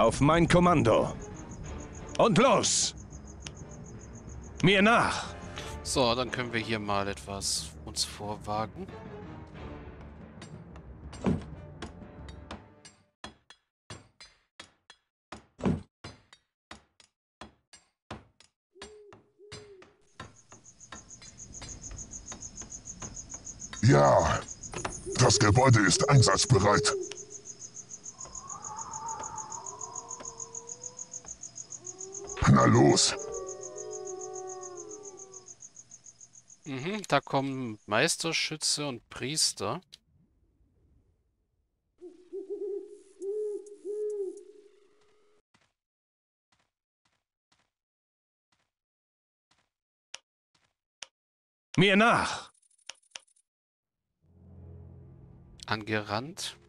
Auf mein Kommando. Und los! Mir nach! So, dann können wir hier mal etwas uns vorwagen. Ja, das Gebäude ist einsatzbereit. Na los. Da kommen Meisterschütze und Priester. Mir nach! Angerannt.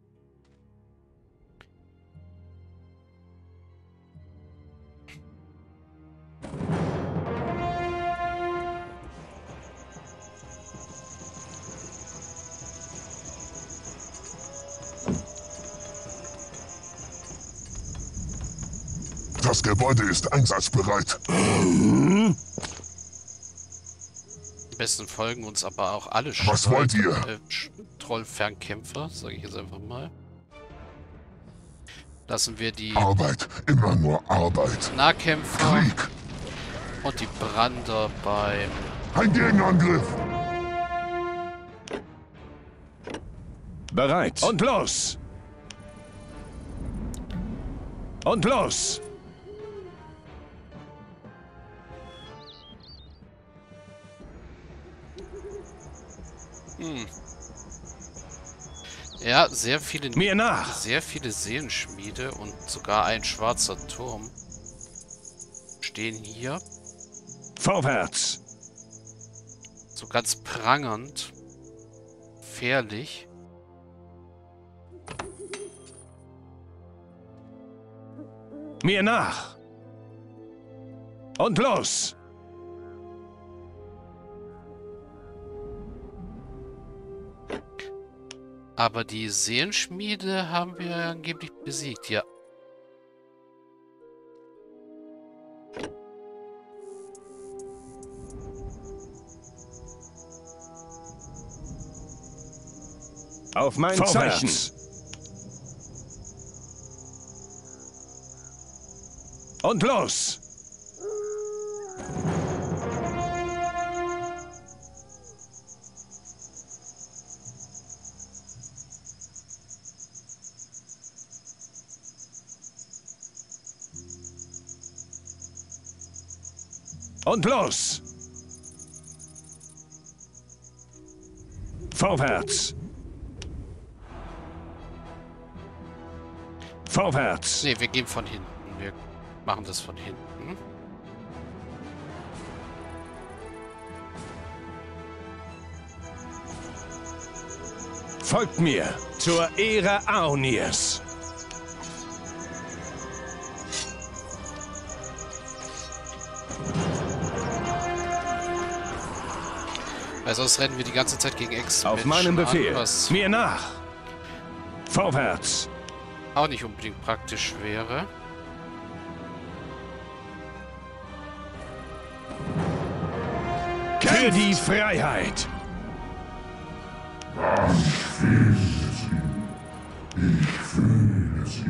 Das Gebäude ist einsatzbereit. Am besten folgen uns aber auch alle Was wollt ihr? Trollfernkämpfer, sage ich jetzt einfach mal. Lassen wir die Arbeit, immer nur Arbeit. Nahkämpfer Krieg, und die Brander beim... ein Gegenangriff. Bereit. Und los! Und los! Ja, sehr viele Mir nach! Seelenschmiede und sogar ein schwarzer Turm stehen hier. Vorwärts! So ganz prangernd. Gefährlich. Mir nach! Und los! Aber die Seelenschmiede haben wir angeblich besiegt, ja. Auf mein Zeichen! Und los! Und los! Vorwärts! Vorwärts! Ne, wir gehen von hinten. Wir machen das von hinten. Folgt mir zur Ehre Aonirs! Weil sonst rennen wir die ganze Zeit gegen Ex-Menschen Auf meinen Befehl! an, was Mir nach! Vorwärts! auch nicht unbedingt praktisch wäre. Für die Freiheit! Ich fühle sie.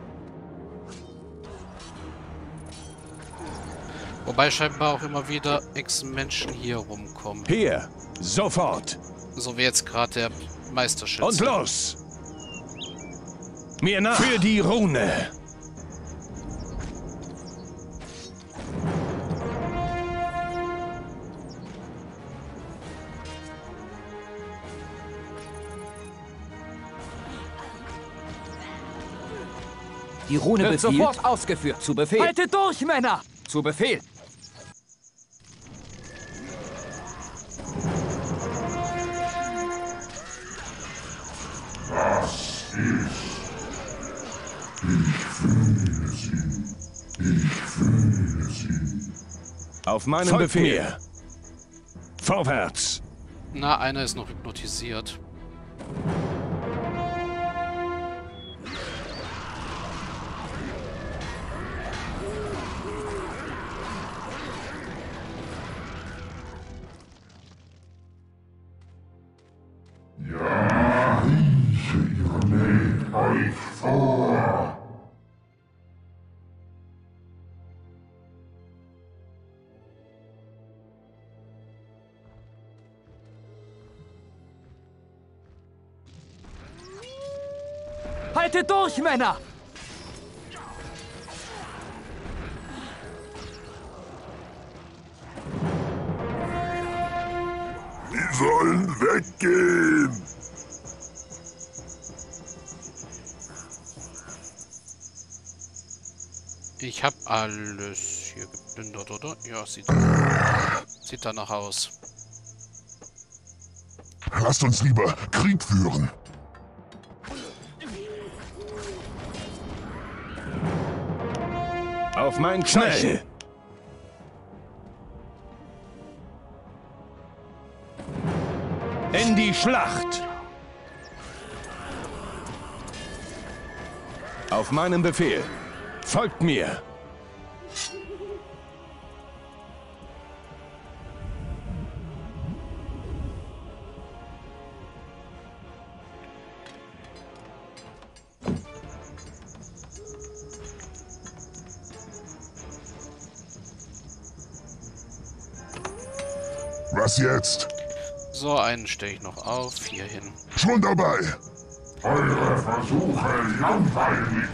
Wobei scheinbar auch immer wieder Ex-Menschen hier rumkommen. Hier! Sofort! So wie jetzt gerade der Meisterschütze. Und los! Mir nach! Für die Rune! Die Rune Wird befiehlt. sofort ausgeführt. Zu Befehl. Haltet durch, Männer! Zu Befehl. Auf meinen Folgt Befehl! mir. Vorwärts! Na, einer ist noch hypnotisiert. vor. Haltet durch, Männer! Die sollen weggehen. Ich habe alles hier geplündert, oder? Ja, sieht danach aus. Lasst uns lieber Krieg führen. Auf mein Zeichen. In die Schlacht. Auf meinen Befehl. Folgt mir. Was jetzt? So, einen stelle ich noch auf. Hier hin. Schon dabei. Eure Versuche langweilig.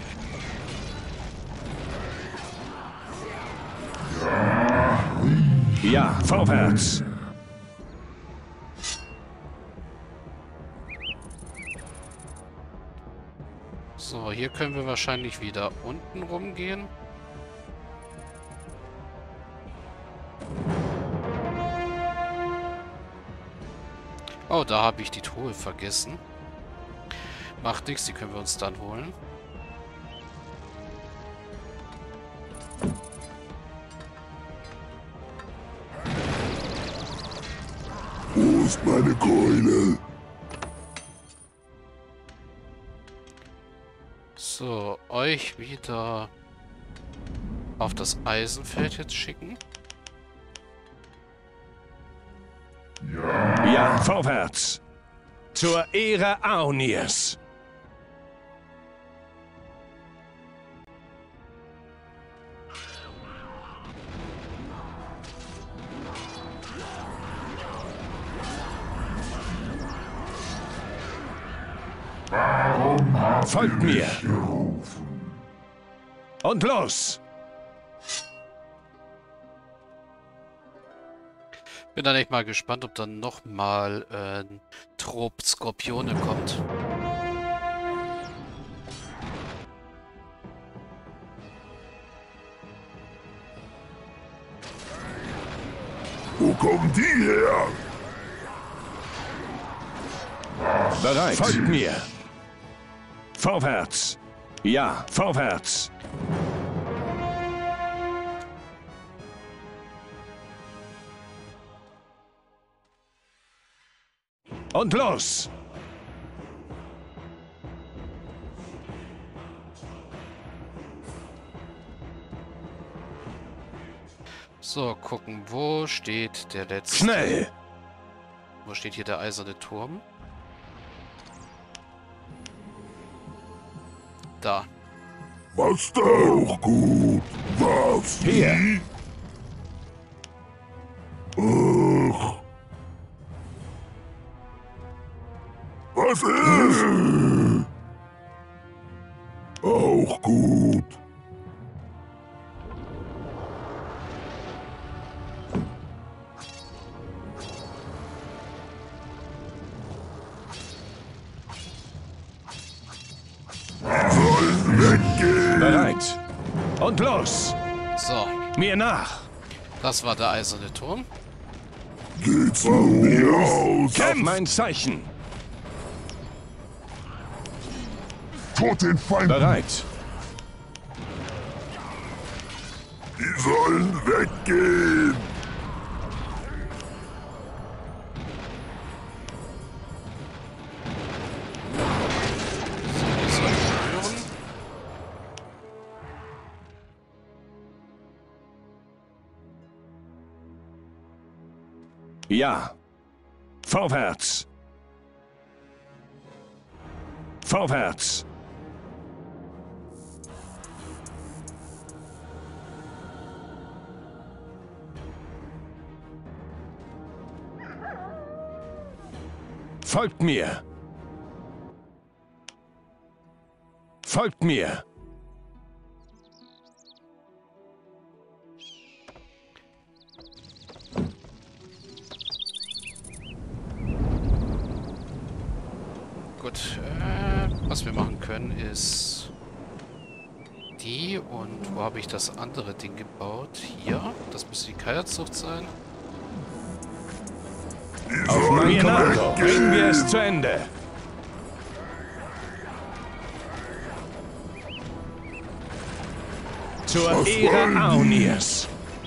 Ja, vorwärts. So, hier können wir wahrscheinlich wieder unten rumgehen. Oh, da habe ich die Truhe vergessen. Macht nichts, die können wir uns dann holen. Wo ist meine Keule? So, euch wieder auf das Eisenfeld jetzt schicken. Ja, vorwärts. Zur Ehre Aunirs. Warum habt Folgt ihr mir. mich gerufen? Und los. Bin dann echt mal gespannt, ob dann nochmal ein Trop Skorpione kommt. Wo kommen die her? Bereit. Folgt mir. Vorwärts. Ja, vorwärts. Und los. So, gucken, wo steht der letzte? Schnell. Wo steht hier der eiserne Turm? Da. Was da auch gut. Was? Hier. Wie? Ach. Was ist? Auch gut. Sollen weggehen. Bereit. Und los. So, Mir nach. das war der eiserne Turm. Geht's von mir aus. Auf mein Zeichen. Tot den Feind. Bereit. Die sollen weggehen. Die sollen führen. Ja. Vorwärts. Vorwärts. Folgt mir! Folgt mir! Gut, was wir machen können ist die und wo habe ich das andere Ding gebaut? Hier, das müsste die Kaierzucht sein. Auf mein Kommando bringen wir es zu Ende. Zur Ehre Aunirs.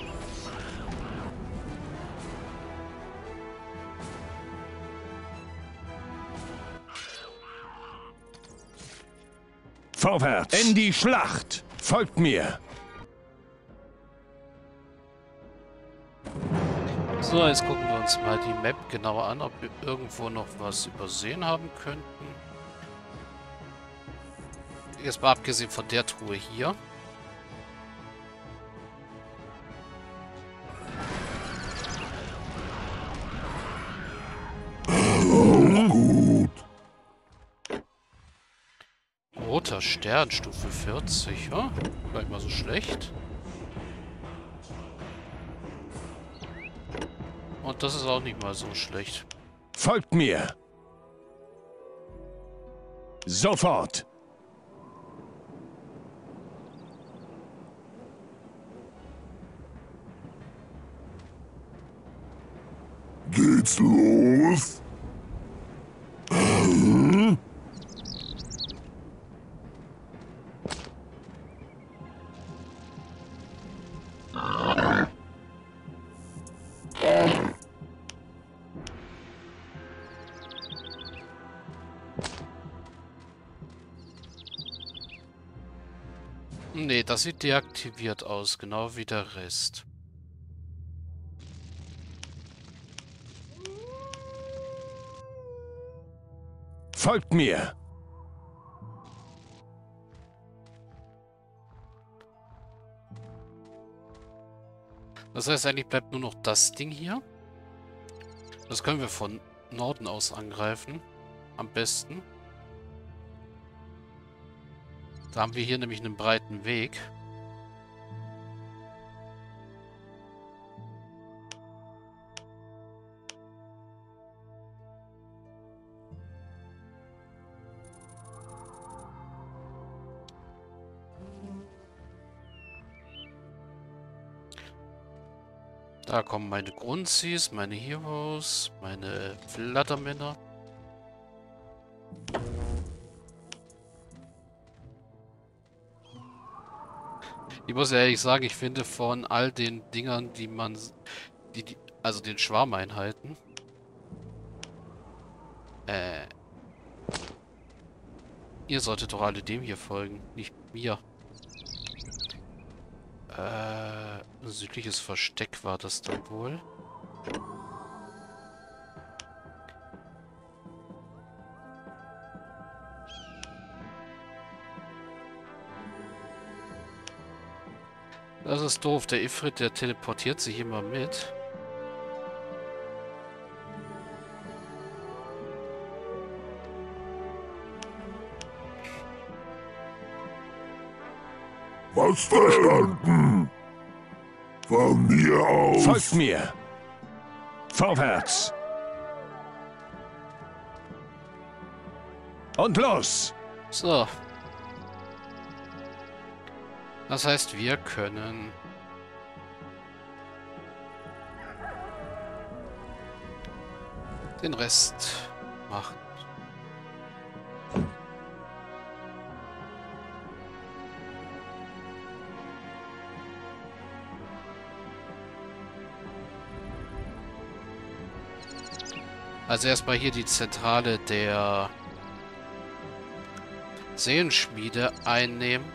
Vorwärts! In die Schlacht! Folgt mir! So, jetzt gucken wir uns mal die Map genauer an, ob wir irgendwo noch was übersehen haben könnten. Jetzt mal abgesehen von der Truhe hier. Roter Stern, Stufe 40, ja? Gar nicht mal so schlecht. Und das ist auch nicht mal so schlecht. Folgt mir! Sofort! Geht's los? Nee, das sieht deaktiviert aus, genau wie der Rest. Folgt mir! Das heißt, eigentlich bleibt nur noch das Ding hier. Das können wir von Norden aus angreifen. Am besten. Da haben wir hier nämlich einen breiten Weg. Da kommen meine Grunzis, meine Heroes, meine Flattermänner. Ich muss ehrlich sagen, ich finde von all den Dingern, die man... also den Schwarmeinheiten... Ihr solltet doch alle dem hier folgen, nicht mir. Ein südliches Versteck war das dann wohl. Das ist doof. Der Ifrit, der teleportiert sich immer mit. Was verstanden? Von mir aus. Folgt mir! Vorwärts! Und los! So. Das heißt, wir können... den Rest machen. Also erstmal hier die Zentrale der Seelenschmiede einnehmen.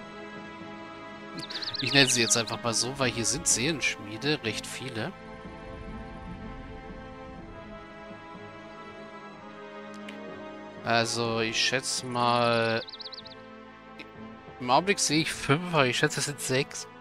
Ich nenne sie jetzt einfach mal so, weil hier sind Seelenschmiede, recht viele. Also ich schätze mal... Im Augenblick sehe ich 5, aber ich schätze es sind 6.